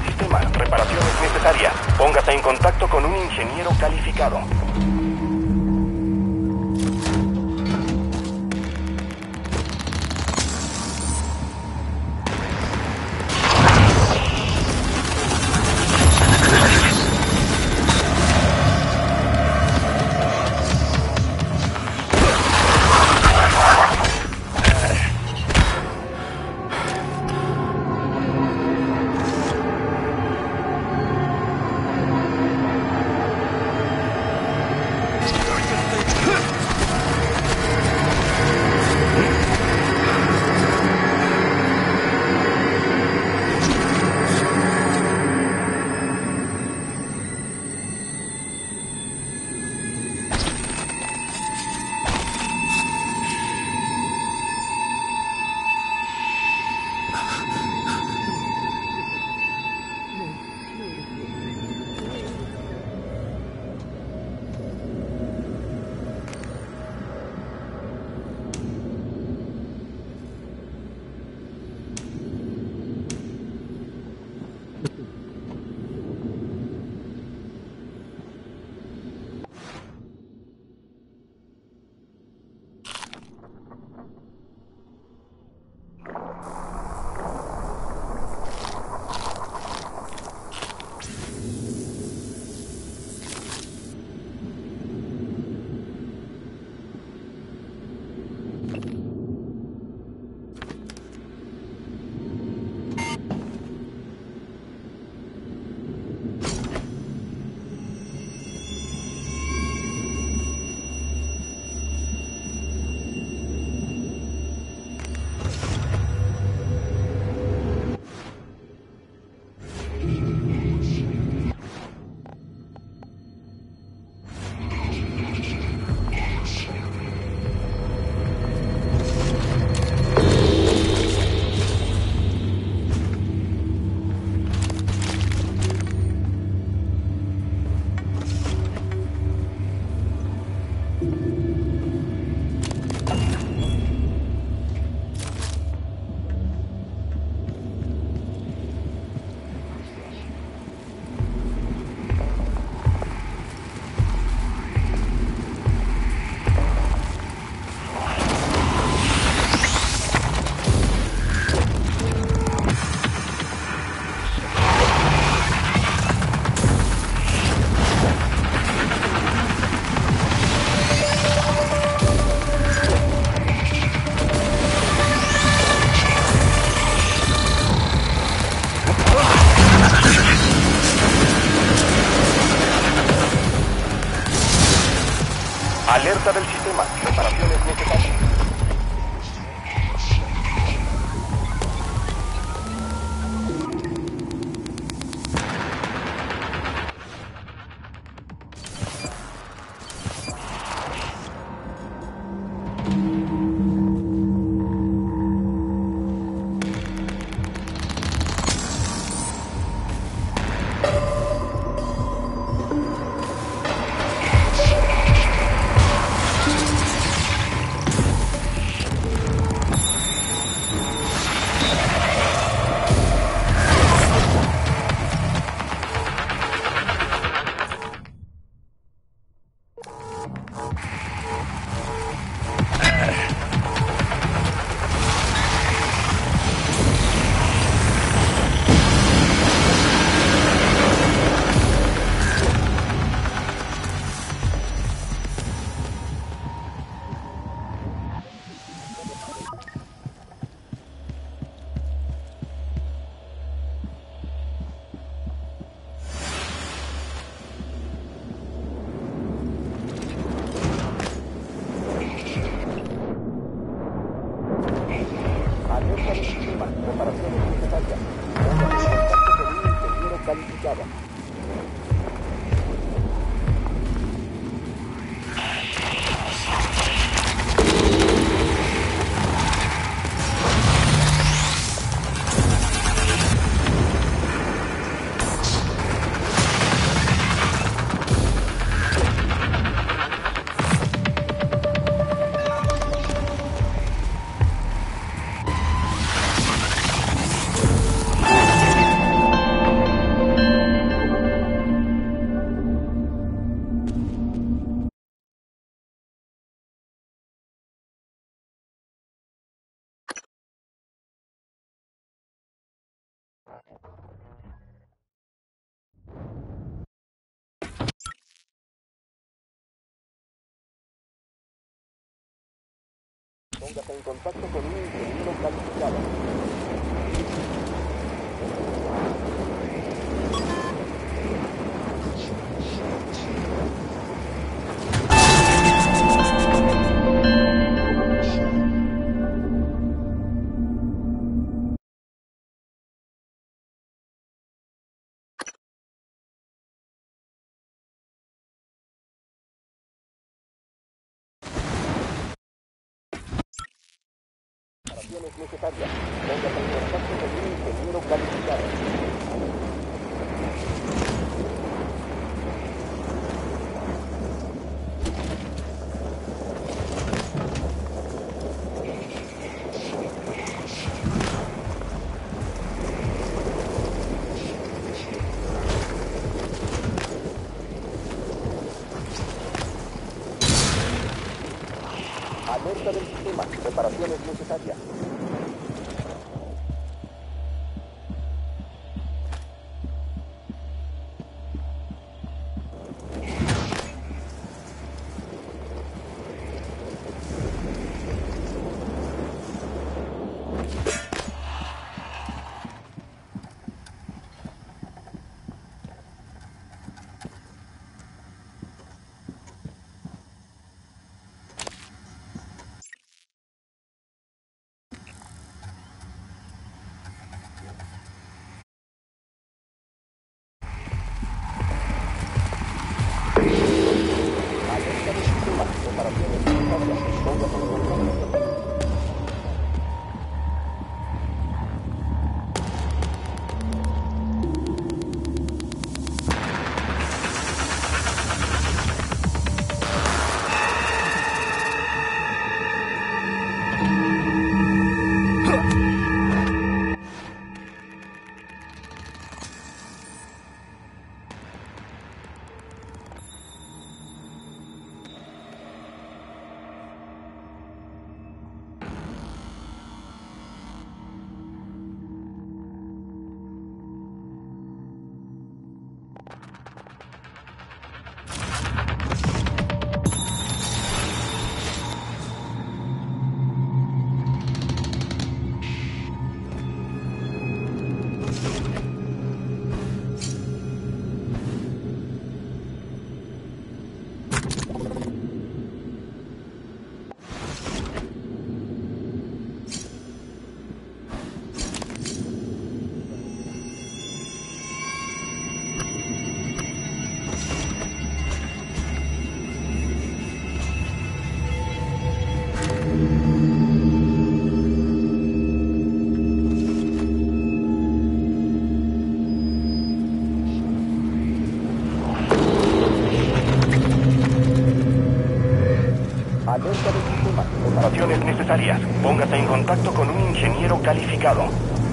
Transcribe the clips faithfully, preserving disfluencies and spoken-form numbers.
del sistema. Reparación es necesaria. Póngase en contacto con un ingeniero calificado. Alerta del sistema. Reparaciones necesarias. Póngase en contacto con un ingeniero calificado. Operaciones necesarias. Póngase en contacto con un ingeniero calificado. Alerta del sistema. Reparaciones necesarias. Alerta del sistema. Reparaciones necesarias. Póngase en contacto con un ingeniero calificado.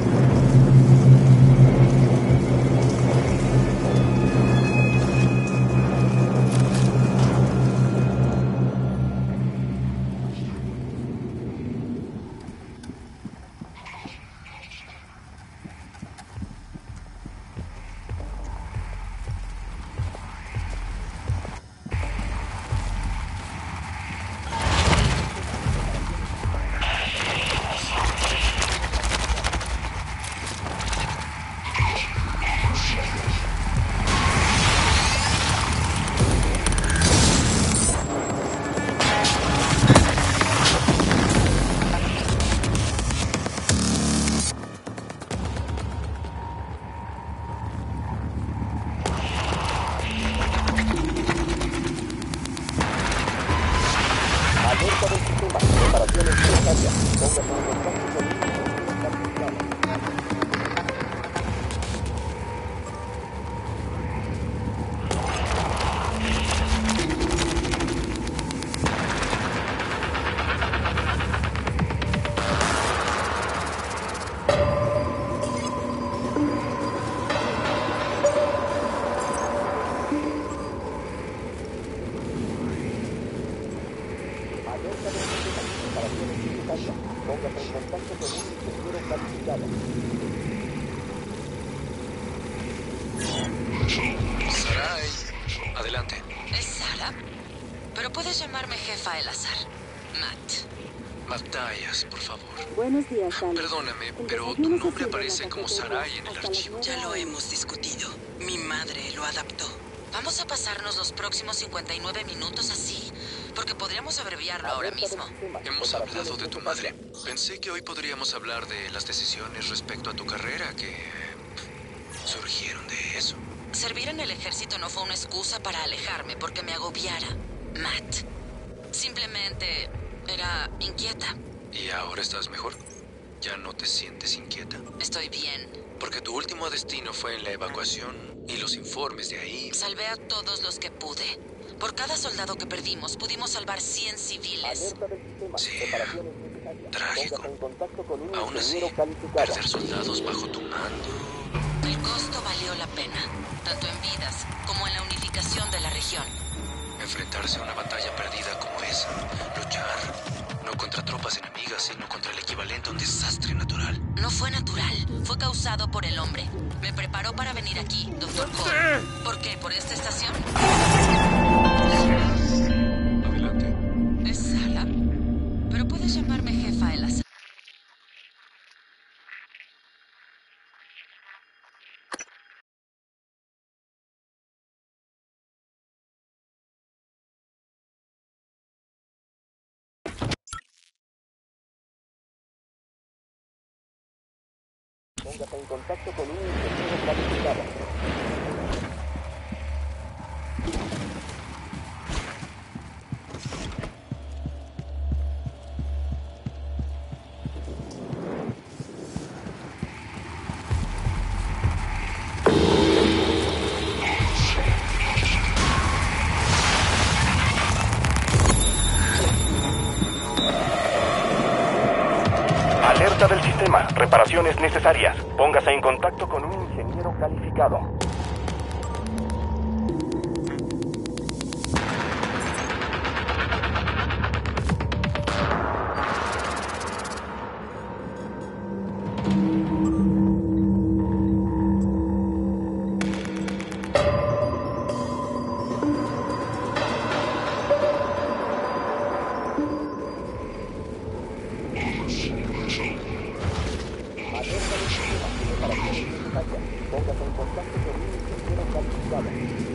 Alerta del sistema. Reparaciones necesarias. Póngase en contacto con un ingeniero calificado. Póngase en contacto con un ingeniero calificado. Sarai, adelante. Es Sara, pero puedes llamarme jefa El Azar. Matt. Batallas, por favor. Buenos días, Sally. Perdóname, El pero desayuno tu se nombre sirve en la aparece como cafetería Sarai en el hasta las archivo. nueve Ya lo a.m. hemos discutido. Mi madre lo adaptó. Vamos a pasarnos los próximos cincuenta y nueve minutos así, porque podríamos abreviarlo ahora mismo. Hemos hablado de tu madre. Pensé que hoy podríamos hablar de las decisiones respecto a tu carrera que surgieron de eso. Servir en el ejército no fue una excusa para alejarme porque me agobiara, Matt. Simplemente era inquieta. ¿Y ahora estás mejor? ¿Ya no te sientes inquieta? Estoy bien. Porque tu último destino fue en la evacuación y los informes de ahí. Salvé a todos los que pude. Por cada soldado que perdimos, pudimos salvar cien civiles. Alerta del sistema. Sí, Reparaciones necesarias. trágico. Póngase en contacto con un Aún así, ingeniero calificado. perder soldados bajo tu mando. El costo valió la pena, tanto en vidas como en la unificación de la región. Enfrentarse a una batalla perdida como esa. Luchar, no contra tropas enemigas, sino contra el equivalente a un desastre natural. No fue natural, fue causado por el hombre. Me preparó para venir aquí, doctor Cole. ¿Por qué? ¿Por esta estación? Adelante. Es Sara, pero puedes llamarme jefa El Azar. Póngase en contacto con un ingeniero calificado. Alerta del sistema. Reparaciones necesarias. Póngase en contacto con un ingeniero calificado. Alerta del sistema. Reparaciones necesarias. Póngase en contacto con un ingeniero calificado.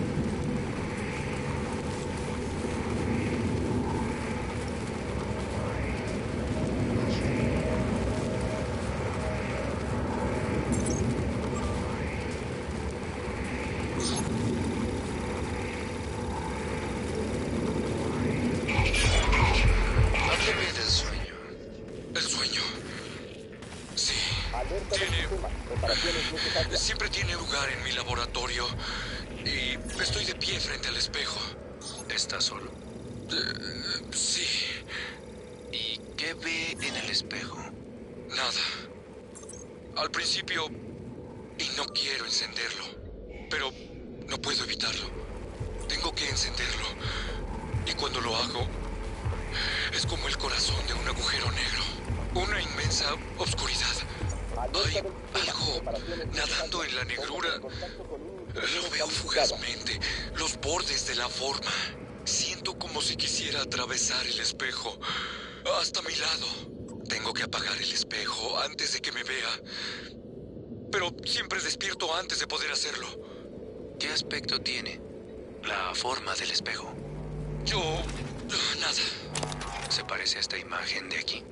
Hábleme del sueño. El sueño. Sí. Alerta del Tiene... sistema. Reparaciones necesarias. Siempre tiene lugar en mi laboratorio. Y estoy de pie frente al espejo. ¿Estás solo? Eh, sí. ¿Y qué ve en el espejo? Nada. Al principio... Y no quiero encenderlo. Pero no puedo evitarlo. Tengo que encenderlo. Y cuando lo hago... Es como el corazón de un agujero negro. Una inmensa oscuridad. Hay algo nadando en la negrura. Lo veo fugazmente. Los bordes de la forma. Siento como si quisiera atravesar el espejo. Hasta mi lado. Tengo que apagar el espejo antes de que me vea. Pero siempre despierto antes de poder hacerlo. ¿Qué aspecto tiene la forma del espejo? Yo... nada. ¿Se parece a esta imagen de aquí?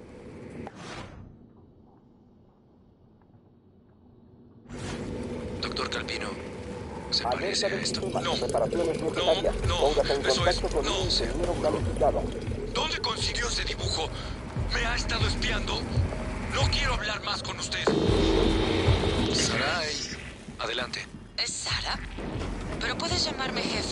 Doctor Calpino, ¿se parece Alerta a del esto? sistema. No. Reparaciones necesarias. no, Póngase en eso es- contacto con no, un sí. ingeniero calificado. ¿Dónde consiguió ese dibujo? ¿Me ha estado espiando? No quiero hablar más con usted. Sarai, adelante. Es Sara, pero puedes llamarme jefa.